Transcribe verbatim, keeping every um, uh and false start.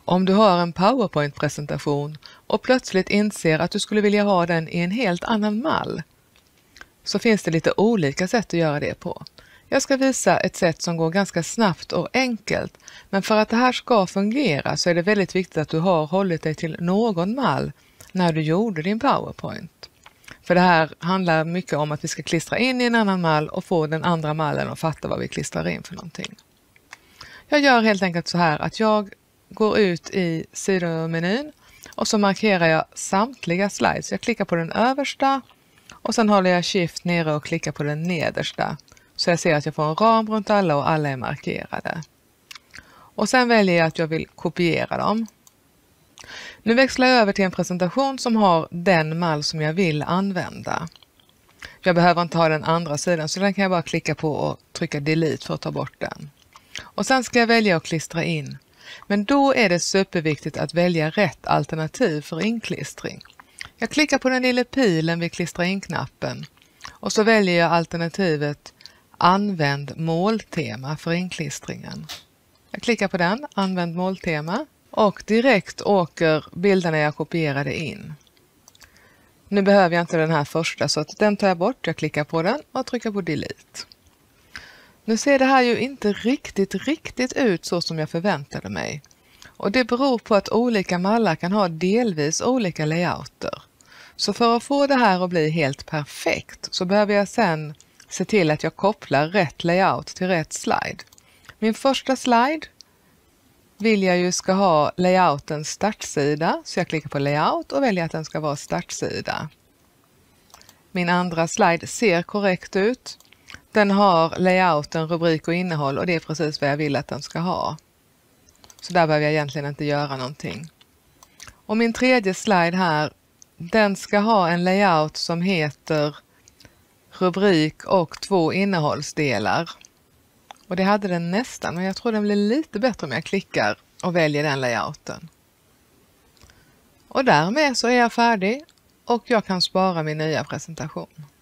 Om du har en PowerPoint-presentation och plötsligt inser att du skulle vilja ha den i en helt annan mall, så finns det lite olika sätt att göra det på. Jag ska visa ett sätt som går ganska snabbt och enkelt, men för att det här ska fungera så är det väldigt viktigt att du har hållit dig till någon mall när du gjorde din PowerPoint. För det här handlar mycket om att vi ska klistra in i en annan mall och få den andra mallen att fatta vad vi klistrar in för någonting. Jag gör helt enkelt så här att jag går ut i sidomenyn och så markerar jag samtliga slides. Jag klickar på den översta och sen håller jag shift nere och klickar på den nedersta. Så jag ser att jag får en ram runt alla och alla är markerade. Och sen väljer jag att jag vill kopiera dem. Nu växlar jag över till en presentation som har den mall som jag vill använda. Jag behöver inte ha den andra sidan så den kan jag bara klicka på och trycka delete för att ta bort den. Och sen ska jag välja att klistra in. Men då är det superviktigt att välja rätt alternativ för inklistring. Jag klickar på den lilla pilen vid klistra in-knappen och så väljer jag alternativet använd måltema för inklistringen. Jag klickar på den, använd måltema, och direkt åker bilderna jag kopierade in. Nu behöver jag inte den här första så att den tar jag bort. Jag klickar på den och trycker på delete. Nu ser det här ju inte riktigt, riktigt ut så som jag förväntade mig. Och det beror på att olika mallar kan ha delvis olika layouter. Så för att få det här att bli helt perfekt så behöver jag sen se till att jag kopplar rätt layout till rätt slide. Min första slide vill jag ju ska ha layouten startsida, så jag klickar på layout och väljer att den ska vara startsida. Min andra slide ser korrekt ut. Den har layouten, rubrik och innehåll och det är precis vad jag vill att den ska ha. Så där behöver jag egentligen inte göra någonting. Och min tredje slide här, den ska ha en layout som heter rubrik och två innehållsdelar. Och det hade den nästan, men jag tror den blir lite bättre om jag klickar och väljer den layouten. Och därmed så är jag färdig och jag kan spara min nya presentation.